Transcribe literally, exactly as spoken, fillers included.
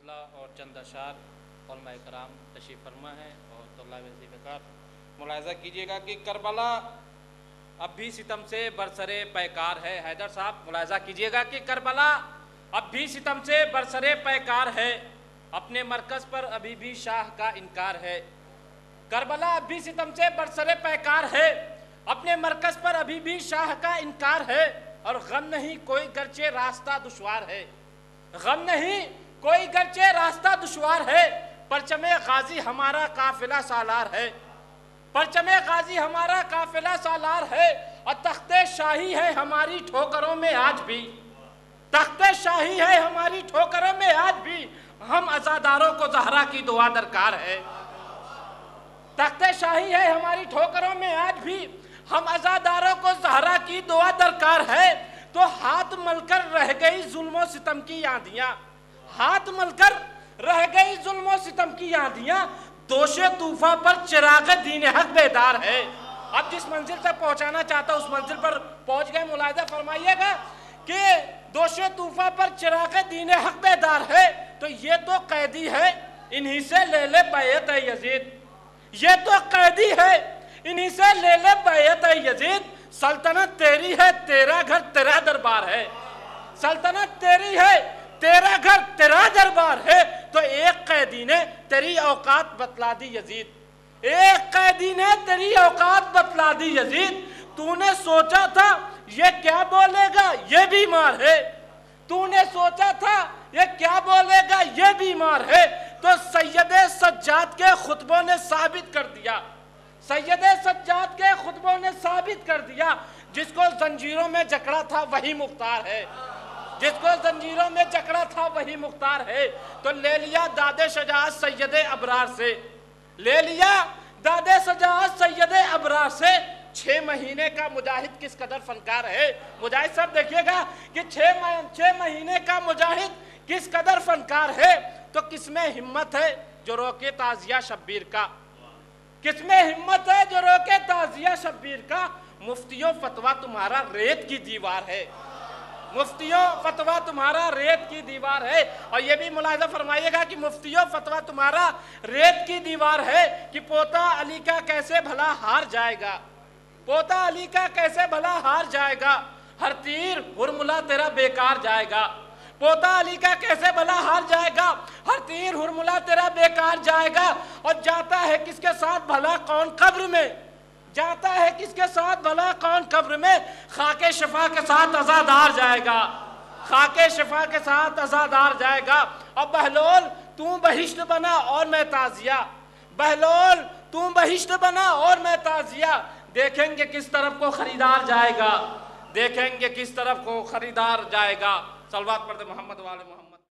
اللہ اور چند اشعار علماء کرام تشریف فرما ہے اور طلاب وظیفہ ملاحظہ کیجیے گا کہ کربلا اب بھی ستم سے برسرے پیکار ہے۔ حیدر صاحب ملاحظہ کیجیے گا کہ کربلا اب بھی ستم سے برسرے پیکار ہے، اپنے مرکز پر ابھی بھی شاہ کا انکار ہے۔ کربلا اب بھی ستم سے برسرے پیکار ہے، اپنے مرکز پر ابھی بھی شاہ کا انکار ہے، اور غم نہیں کوئی گرچہ راستہ دشوار ہے، غم نہیں کوئی گرچہ راستہ دشوار ہے، پرچم غازی ہمارا قافلہ سالار ہے، پرچم غازی ہمارا قافلہ سالار ہے، اور تخت شاہی ہے ہماری ٹھوکروں میں آج بھی، تخت شاہی ہے ہماری ٹھوکروں میں آج بھی، ہم عزاداروں کو زہرا کی دعا درکار ہے۔ تخت شاہی ہے ہماری ٹھوکروں میں آج بھی، ہم عزاداروں کو زہرا کی دعا درکار ہے، تو ہاتھ مل کر رہ گئی ظلم و ستم کی آندیاں، ہاتھ مل کر رہ گئی ظلم و ستم کی آندیاں، دوش طوفاں پر چراغ دین حق بیدار ہے۔ اب جس منزل سے پہنچانا چاہتا اس منزل پر پہنچ گئے، ملاحظہ فرمائیے گا کہ دوش طوفاں پر چراغ دین حق بیدار ہے، تو یہ تو قیدی ہے انہی سے لے لے بیعت یزید، یہ تو قیدی ہے انہی سے لے لے بیعت یزید، سلطنت تیری ہے تیرا گھر تیرا دربار ہے، سلطنت تیری ہے تیرا گھر تیرا دربار ہے، تو ایک قیدی نے تیری اوقات بتلا دی یزید، ایک قیدی نے تیری اوقات بتلا دی یزید، تو نے سوچا تھا یہ کیا بولے گا یہ بیمار ہے، تو نے سوچا تھا یہ کیا بولے گا یہ بیمار ہے، تو سید سجاد کے خطبوں نے ثابت کر دیا، سید سجاد کے خطبوں نے ثابت کر دیا، جس کو زنجیروں میں جکڑا تھا وہی مختار ہے، جس کو زنجیروں میں جکڑا تھا وہی مختار ہے، تو لے لیا داد شجاعت سید ابرار سے، لے لیا داد شجاعت سید ابرار سے، چھ مہینے کا مجاہد کس قدر فنکار ہے۔ مجاہد صاحب دیکھیے گا کہ چھ مہینے کا مجاہد کس قدر فنکار ہے، تو کس میں ہمت ہے جو روکے تعزیہ شبیر کا، کس میں ہمت ہے جو روکے تعزیہ شبیر کا، مفتیوں فتویٰ تمہارا ریت کی دیوار ہے، مفتیوں فتویٰ تمہارا ریت کی دیوار ہے، اور یہ بھی ملاحظہ فرمائیے گا کہ مفتیوں فتویٰ تمہارا ریت کی دیوار ہے، کہ پوتا علی کا کیسے بھلا ہار جائے گا، پوتا علی کا کیسے بھلا ہار جائے گا، ہر تیر ہرملا تیرا بیکار جائے گا، پوتا علی کا کیسے بھلا ہار جائے گا، ہر تیر ہرملا تیرا بیکار جائے گا، اور جاتا ہے کس کے ساتھ بھلا کون قبر میں، جاتا ہے کس کے ساتھ بھلا کون قبر میں، خاک شفا کے ساتھ عزادار جائے گا، خاک شفا کے ساتھ عزادار جائے گا، اور بہلول تو بہشت بنا اور میں تعزیہ، بہلول تو بہشت بنا اور میں تعزیہ، دیکھیں گے کس طرف کو خریدار جائے گا، دیکھیں گے کس طرف کو خریدار جائے گا۔ صلوات پڑھتے محمد والے محمد۔